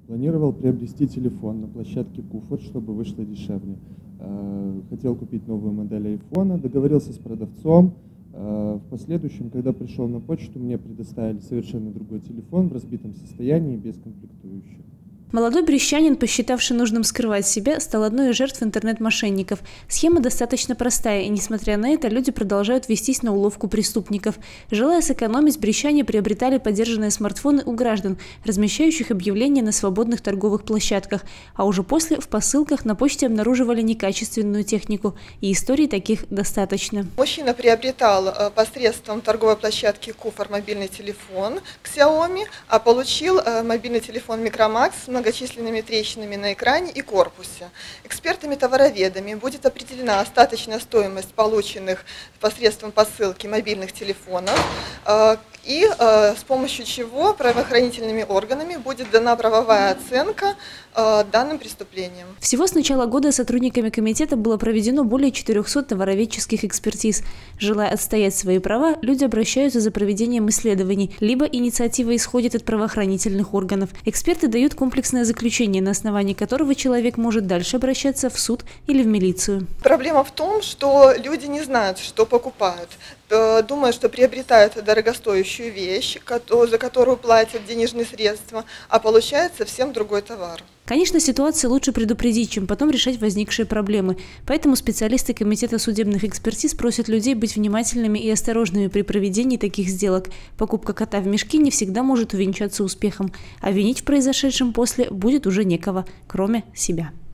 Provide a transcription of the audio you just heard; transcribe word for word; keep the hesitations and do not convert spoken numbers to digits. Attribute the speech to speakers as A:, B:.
A: Планировал приобрести телефон на площадке Куфор, чтобы вышло дешевле. Хотел купить новую модель айфона, договорился с продавцом. В последующем, когда пришел на почту, мне предоставили совершенно другой телефон в разбитом состоянии, без комплектующих.
B: Молодой брестчанин, посчитавший нужным скрывать себя, стал одной из жертв интернет-мошенников. Схема достаточно простая, и несмотря на это, люди продолжают вестись на уловку преступников. Желая сэкономить, брестчане приобретали подержанные смартфоны у граждан, размещающих объявления на свободных торговых площадках, а уже после в посылках на почте обнаруживали некачественную технику. И историй таких достаточно.
C: Мужчина приобретал посредством торговой площадки Куфор мобильный телефон Xiaomi, а получил мобильный телефон Micromax с многочисленными трещинами на экране и корпусе. Экспертами-товароведами будет определена остаточная стоимость полученных посредством посылки мобильных телефонов, и с помощью чего правоохранительными органами будет дана правовая оценка данным преступлениям.
B: Всего с начала года сотрудниками комитета было проведено более четырёхсот товароведческих экспертиз. Желая отстоять свои права, люди обращаются за проведением исследований, либо инициатива исходит от правоохранительных органов. Эксперты дают комплексное заключение, на основании которого человек может дальше обращаться в суд или в милицию.
C: Проблема в том, что люди не знают, что покупают. Думают, что приобретают дорогостоящую вещь, за которую платят денежные средства, а получает совсем другой товар.
B: Конечно, ситуацию лучше предупредить, чем потом решать возникшие проблемы. Поэтому специалисты Комитета судебных экспертиз просят людей быть внимательными и осторожными при проведении таких сделок. Покупка кота в мешке не всегда может увенчаться успехом, а винить в произошедшем после будет уже некого, кроме себя.